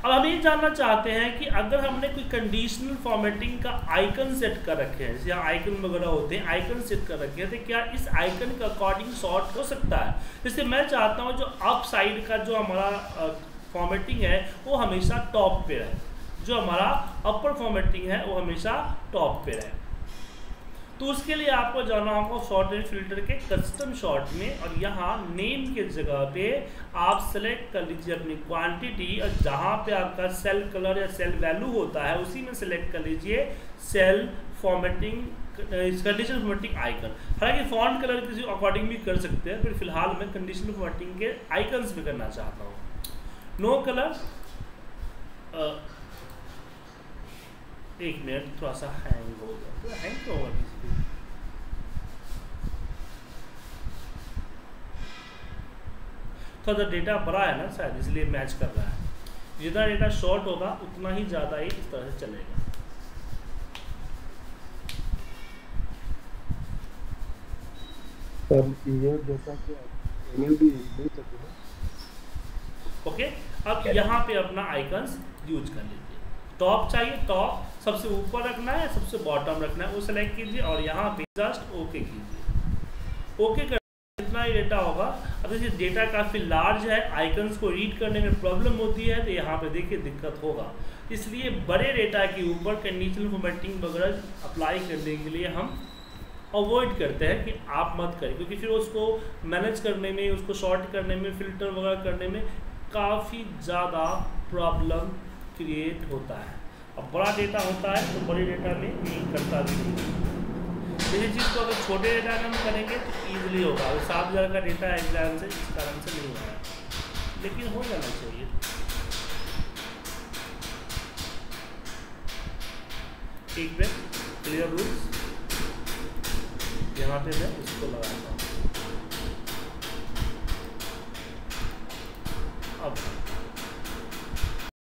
अब हम ये जानना चाहते हैं कि अगर हमने कोई कंडीशनल फॉर्मेटिंग का आइकन सेट कर रखे हैं, जैसे आइकन वगैरह होते हैं, आइकन सेट कर रखे हैं, तो क्या इस आइकन के अकॉर्डिंग सॉर्ट हो सकता है। जैसे मैं चाहता हूँ जो अप साइड का जो हमारा फॉर्मेटिंग है वो हमेशा टॉप पे रहे, जो हमारा अपर फॉर्मेटिंग है वो हमेशा टॉप पे रहे। तो उसके लिए आपको जाना होगा शॉर्ट रेंज फिल्टर के कस्टम शॉर्ट में, और यहाँ नेम के जगह पे आप सेलेक्ट कर लीजिए अपनी क्वांटिटी, और जहाँ पे आपका cell colour or cell value होता है उसी में सेलेक्ट कर लीजिए cell formatting conditional formatting icon. हालांकि फॉन्ट कलर किसी अकॉर्डिंग भी कर सकते हैं, फिर फिलहाल मैं कंडीशनल फॉर्मेटिंग के आइकन्स में करना चाहता हूँ। नो कलर, एक मिनट थोड़ा सा हैंग हो गया, हैंग तो होगा थोड़ा सा डेटा बड़ा है ना शायद, इसलिए मैच कर रहा है। जितना डेटा शॉर्ट होगा उतना ही ज़्यादा ही इस तरह से चलेगा। ओके, अब यहाँ पे अपना आइकन्स यूज कर लीजिए। टॉप चाहिए, टॉप सबसे ऊपर रखना है, सबसे बॉटम रखना है, वो सेलेक्ट कीजिए और यहाँ पे जस्ट ओके कीजिए। ओके कर इतना ही डेटा होगा। अब जैसे डेटा काफ़ी लार्ज है, आइकन्स को रीड करने में प्रॉब्लम होती है, तो यहाँ पे देखिए दिक्कत होगा। इसलिए बड़े डेटा के ऊपर कंडीशनल फॉर्मेटिंग वगैरह अप्लाई करने के लिए हम अवॉइड करते हैं कि आप मत करें, क्योंकि फिर उसको मैनेज करने में, उसको शॉर्ट करने में, फिल्टर वगैरह करने में काफ़ी ज़्यादा प्रॉब्लम क्रिएट होता है। अब बड़ा डेटा होता है तो बड़े डेटा में ये करता भी नहीं। इसी चीज़ को अगर छोटे डेटा में हम करेंगे तो ईजिली होगा। 7,000 का डेटा एग्जाम से इस कारण से नहीं हो रहा है, लेकिन हो जाना चाहिए। एक मिनट, क्लियर रूल्स यहाँ पे मैं इसको लगाता हूँ। अब